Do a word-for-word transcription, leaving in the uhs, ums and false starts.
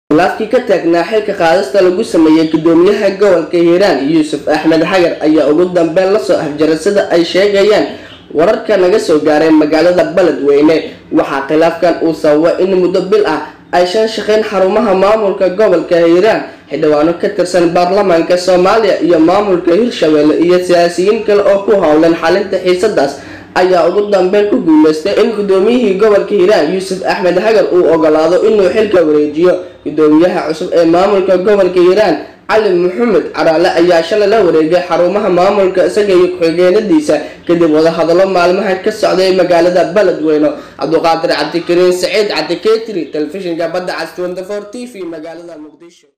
khilaafkii ka taagnaa xilka qaadista lagu sameeyay gudoomiyaha gobolka Hiiraan Yuusuf Axmed Xagar ayaa ugu dambeyn la soo afjaray sida ay sheegayaan wararka naga soo gaaray magaalada Beledweyne. Waxa khilaafkan uu sababay in muddo bil ah ay shan shaqeyn xarumaha maamulka gobolka Hiiraan xildhibaano ka tirsan baarlamaanka Soomaaliya iyo maamulka Hirshabelle iyo siyaasiyiin kale oo ku hawlan xalinta xiisadaas ayaa ugu dambeyn ku guuleystay in gudoomiyihii gobolka Hiiraan Yuusuf Axmed Xagar uu ogolaado inuu xilka wareejiyo. Gudoomiyaha cusub ee maamulka gobolka Hiiraan Cali Maxamed Caraale ayaa shalay la wareegay xarumaha maamulka isaga iyo ku-xigeenadiisa kadib wada hadallo maalmaha ka socday magaalada Beledweyne. Cabduqaadir Cabdikariin Saciid Cabdikeytiri, telefishinka Badda Cas twenty four T V magaalada Muqdisho.